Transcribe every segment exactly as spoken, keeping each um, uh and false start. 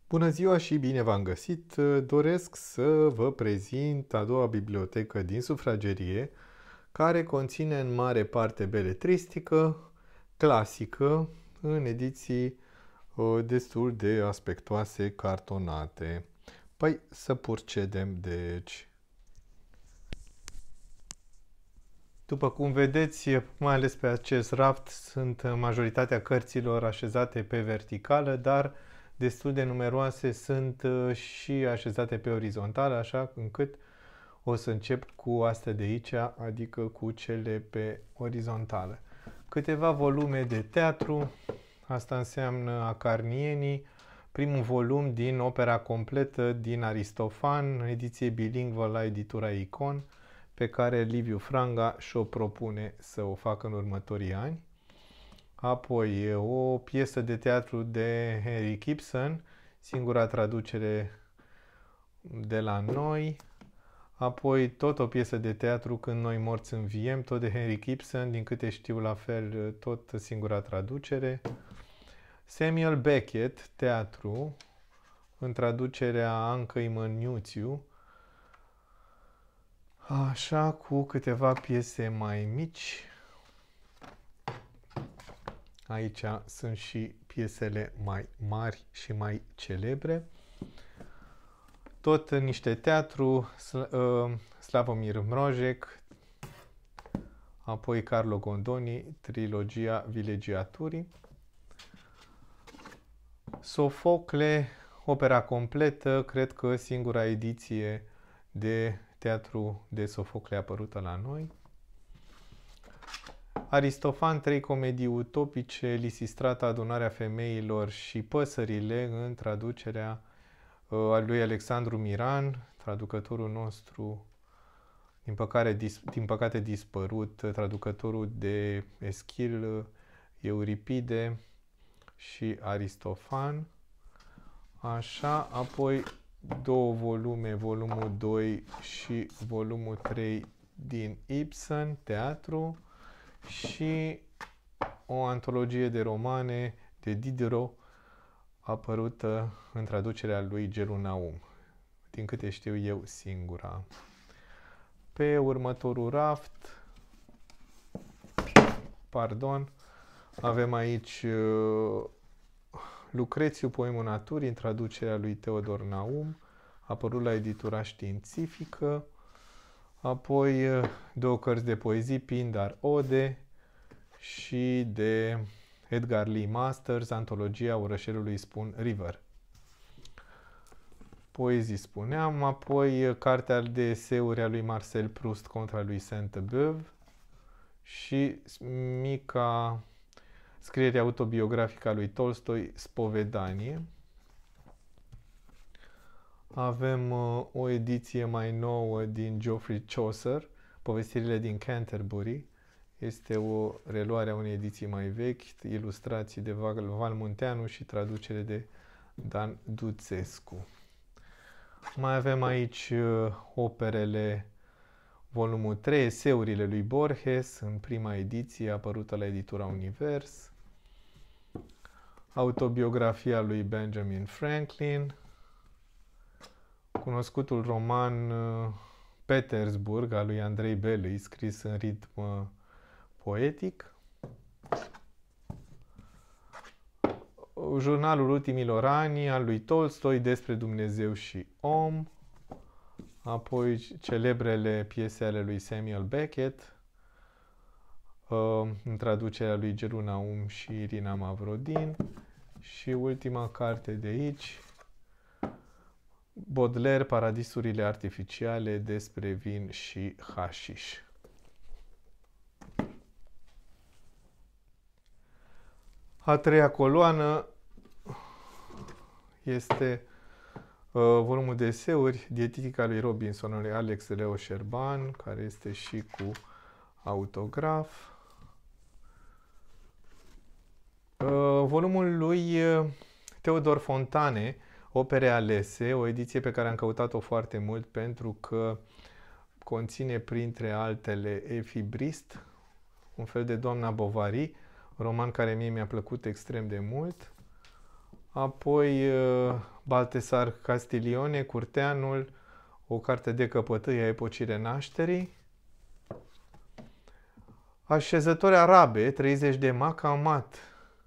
Bună ziua și bine v-am găsit! Doresc să vă prezint a doua bibliotecă din sufragerie, care conține în mare parte beletristică, clasică, în ediții uh, destul de aspectoase, cartonate. Păi să procedem, deci. După cum vedeți, mai ales pe acest raft, sunt majoritatea cărților așezate pe verticală, dar destul de numeroase sunt și așezate pe orizontală, așa încât o să încep cu astea de aici, adică cu cele pe orizontală. Câteva volume de teatru, asta înseamnă Acarnienii, primul volum din opera completă din Aristofan, ediție bilingvă la editura Icon, pe care Liviu Franga și-o propune să o facă în următorii ani. Apoi, o piesă de teatru de Henrik Ibsen, singura traducere de la noi. Apoi, tot o piesă de teatru, Când noi morți înviem, tot de Henrik Ibsen, din câte știu la fel, tot singura traducere. Samuel Beckett, teatru, în traducerea Ancă Imăniuțiu, așa, cu câteva piese mai mici. Aici sunt și piesele mai mari și mai celebre. Tot niște teatru, Slavomir Mrozek, apoi Carlo Gondoni, trilogia Vilegiaturii. Sofocle, opera completă, cred că singura ediție de teatru de Sofocle apărută la noi. Aristofan, trei comedii utopice, Lisistrata, Adunarea femeilor și Păsările, în traducerea uh, a lui Alexandru Miran, traducătorul nostru, din, păcare, dis, din păcate dispărut, traducătorul de Eschil, Euripide și Aristofan. Așa, apoi două volume, volumul doi și volumul trei din Ibsen, teatru, și o antologie de romane de Diderot, apărută în traducerea lui Gelu Naum, din câte știu eu, singura. Pe următorul raft, pardon, avem aici uh, Lucrețiu, poemul naturii, în traducerea lui Teodor Naum, apărut la editura științifică. Apoi două cărți de poezii, Pindar Ode și de Edgar Lee Masters, antologia Orășelului Spoon River. Poezii spuneam, apoi cartea de eseuri a lui Marcel Proust contra lui Sainte-Beuve și mica scriere autobiografică a lui Tolstoi, Spovedanie. Avem uh, o ediție mai nouă din Geoffrey Chaucer, Povestirile din Canterbury. Este o reluare a unei ediții mai vechi, ilustrații de Val Munteanu și traducere de Dan Duțescu. Mai avem aici uh, operele, volumul trei, eseurile lui Borges, în prima ediție, apărută la editura Univers. Autobiografia lui Benjamin Franklin. Cunoscutul roman Petersburg al lui Andrei Belui, scris în ritm poetic. Jurnalul ultimilor ani al lui Tolstoi, Despre Dumnezeu și om. Apoi celebrele piese ale lui Samuel Beckett, în traducerea lui Gelu Naum și Irina Mavrodin. Și ultima carte de aici, Baudelaire, Paradisurile artificiale, despre vin și hașiș. A treia coloană este uh, volumul de eseuri, Dietetica lui Robinson, al lui Alex Leo Șerban, care este și cu autograf. Uh, volumul lui Teodor Fontane, Opere alese, o ediție pe care am căutat-o foarte mult pentru că conține printre altele Efibrist, un fel de Doamna Bovary, roman care mie mi-a plăcut extrem de mult. Apoi Baltasar Castiglione, Curteanul, o carte de căpătâi a epocii Renașterii. Așezători arabe, treizeci de Macamat,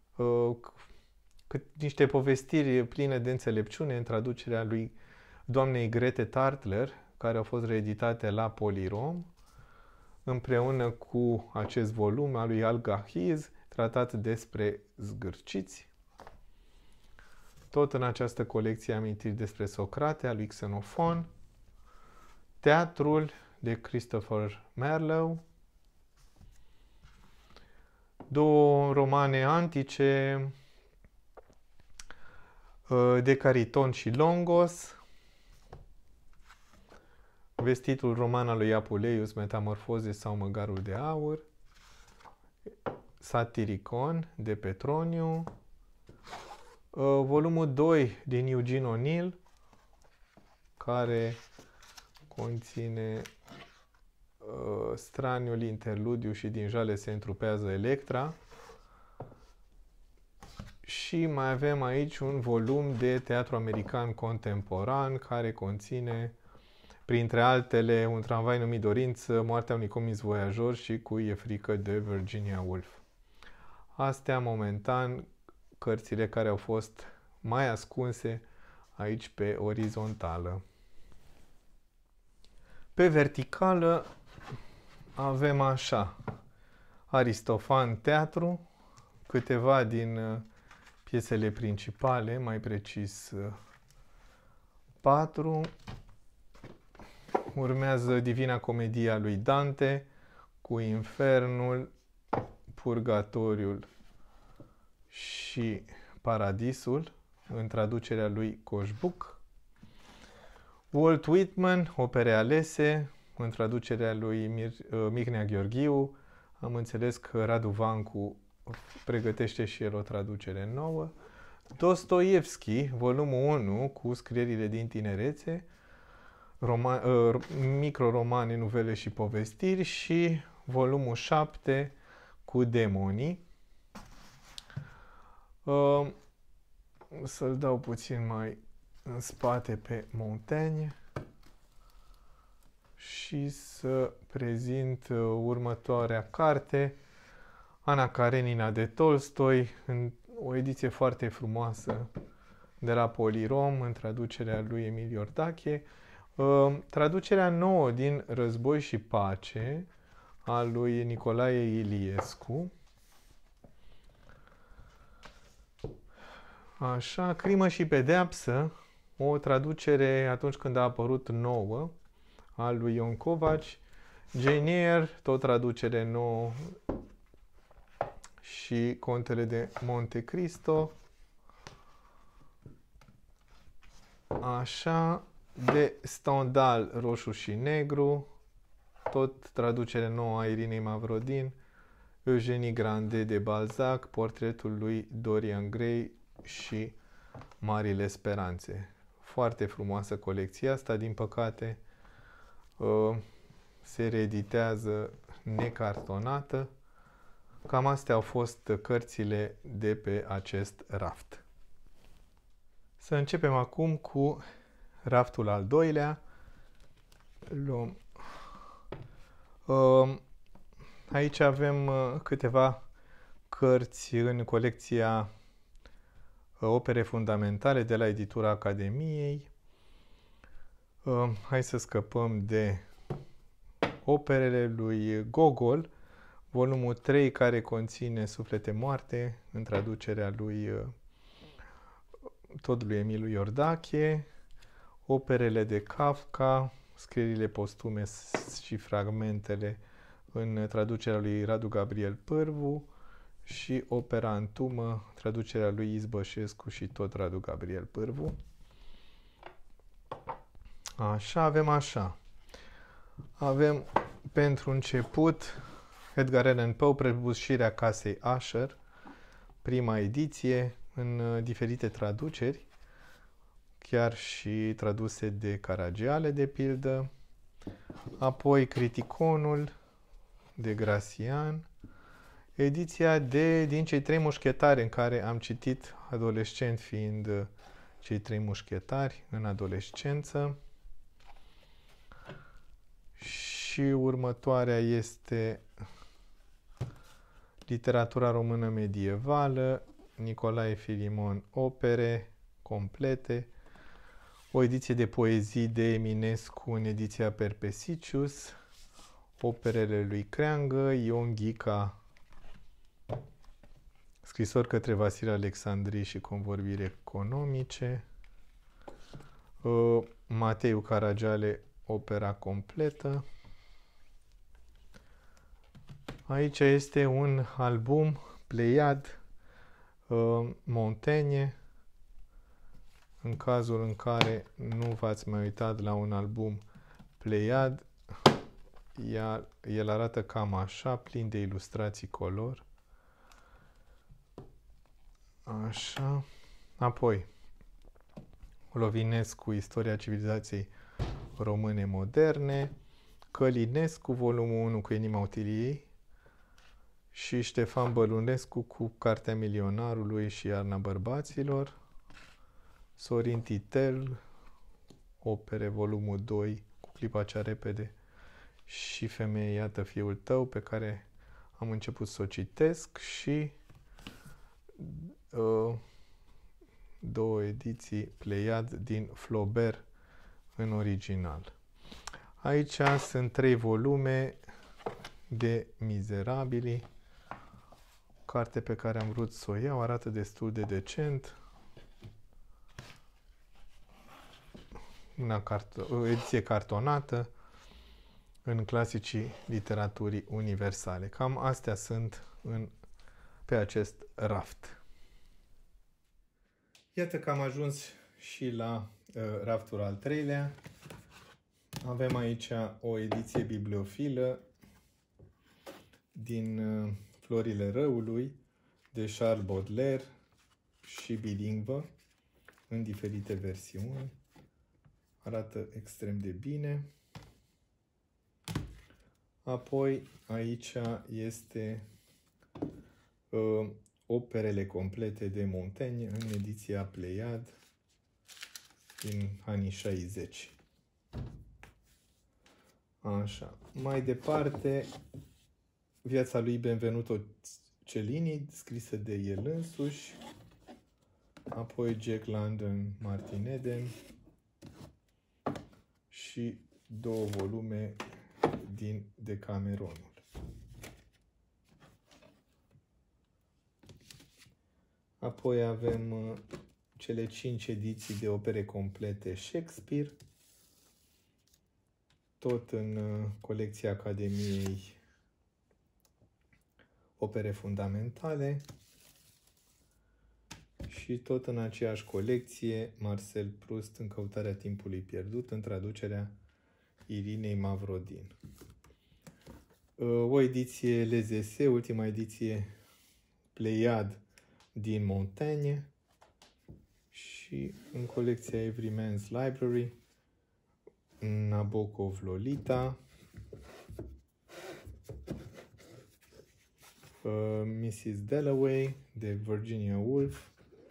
cât niște povestiri pline de înțelepciune în traducerea lui doamnei Grete Tartler, care au fost reeditate la Polirom, împreună cu acest volum al lui Al-Gahiz, tratat despre zgârciți. Tot în această colecție amintiri despre Socrate, al lui Xenofon, Teatrul de Christopher Marlowe, două romane antice de Cariton și Longos, vestitul roman al lui Apuleius, Metamorfoze sau Măgarul de aur, Satiricon de Petroniu, volumul doi din Eugene O'Neill, care conține uh, Straniul interludiu și din jale se întrupează Electra. Și mai avem aici un volum de teatru american contemporan care conține, printre altele, Un tramvai numit Dorință, Moartea unui comis voiajor și Cui e frică de Virginia Woolf. Astea, momentan, cărțile care au fost mai ascunse aici pe orizontală. Pe verticală avem așa: Aristofan teatru, câteva din piesele principale, mai precis patru. Urmează Divina Comedie a lui Dante cu Infernul, Purgatoriul și Paradisul, în traducerea lui Coșbuc. Walt Whitman, Opere alese, în traducerea lui Mir Mihnea Gheorghiu. Am înțeles că Radu Vancu pregătește și el o traducere nouă. Dostoievski, volumul unu, cu scrierile din tinerețe, Roma, uh, microromane, nuvele și povestiri, și volumul șapte cu demonii. Uh, să-l dau puțin mai în spate pe Montaigne și să prezint uh, următoarea carte, Ana Karenina de Tolstoi, în o ediție foarte frumoasă de la Polirom, în traducerea lui Emil Iordache. Uh, traducerea nouă din Război și Pace, a lui Nicolae Iliescu. Așa, Crimă și pedeapsă, o traducere atunci când a apărut nouă, a lui Ion Covaci. Jane Eyre, tot traducere nouă, și Contele de Monte Cristo. Așa, de Stendhal, Roșu și Negru, tot traducere nouă a Irinei Mavrodin. Eugenie Grandet de Balzac, portretul lui Dorian Gray și Marile Speranțe. Foarte frumoasă colecția asta, din păcate se reeditează necartonată. Cam astea au fost cărțile de pe acest raft. Să începem acum cu raftul al doilea. Luăm. Aici avem câteva cărți în colecția Opere fundamentale de la editura Academiei. Hai să scăpăm de operele lui Gogol, volumul trei, care conține Suflete moarte, în traducerea lui tot lui Emil Iordache, operele de Kafka, scrierile postume și fragmentele, în traducerea lui Radu Gabriel Pârvu, și opera Antumă, traducerea lui Izbășescu și tot Radu Gabriel Pârvu. Așa, avem așa. Avem pentru început Edgar Allan Poe, Prăbușirea casei Usher, prima ediție, în diferite traduceri, chiar și traduse de Caragiale, de pildă. Apoi Criticonul de Gracian, ediția de din cei trei mușchetari, în care am citit adolescent fiind Cei trei mușchetari în adolescență. Și următoarea este literatura română medievală, Nicolae Filimon, opere complete, o ediție de poezii de Eminescu în ediția Perpesicius, operele lui Creangă, Ion Ghica, scrisori către Vasile Alexandrii și convorbiri economice, Mateiu Caragiale, opera completă. Aici este un album Pleiad, Montaigne. În cazul în care nu v-ați mai uitat la un album Pleiad, el arată cam așa, plin de ilustrații color. Așa. Apoi, Lovinescu, Istoria civilizației române moderne, Călinescu, volumul unu cu Inima Otiliei și Ștefan Bălunescu cu Cartea Milionarului și Iarna bărbaților, Sorin Titel, opere, volumul doi cu Clipa cea repede și Femeie, iată fiul tău, pe care am început să o citesc, și uh, două ediții Pleiad din Flaubert în original. Aici sunt trei volume de Mizerabili, carte pe care am vrut să o iau, arată destul de decent. Una cart- o ediție cartonată în clasicii literaturii universale. Cam astea sunt în, pe acest raft. Iată că am ajuns și la uh, raftul al treilea. Avem aici o ediție bibliofilă din uh, Florile Răului de Charles Baudelaire și bilingvă în diferite versiuni. Arată extrem de bine. Apoi aici este uh, operele complete de Montaigne în ediția Pleiad din anii șaizeci. Așa. Mai departe, viața lui Benvenuto Cellini, scrisă de el însuși. Apoi Jack London, Martin Eden și două volume din Decameronul. Apoi avem uh, cele cinci ediții de opere complete Shakespeare, tot în uh, colecția Academiei Opere Fundamentale și tot în aceeași colecție Marcel Proust, În căutarea timpului pierdut, în traducerea Irinei Mavrodin. O ediție Les Essais, ultima ediție Pleiad din Montaigne și în colecția Every Man's Library Nabokov Lolita, uh, missus Dalloway de Virginia Woolf.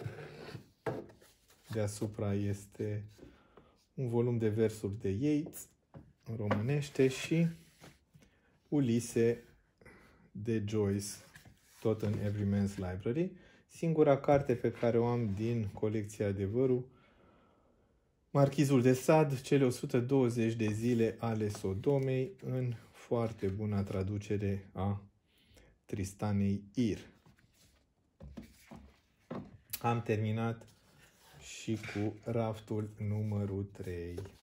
Deasupra este un volum de versuri de Yeats în românește și Ulise de Joyce, tot în Every Man's Library. Singura carte pe care o am din colecția Adevărul, Marchizul de Sade, cele o sută douăzeci de zile ale Sodomei, în foarte bună traducere a Tristanei Ir. Am terminat și cu raftul numărul trei.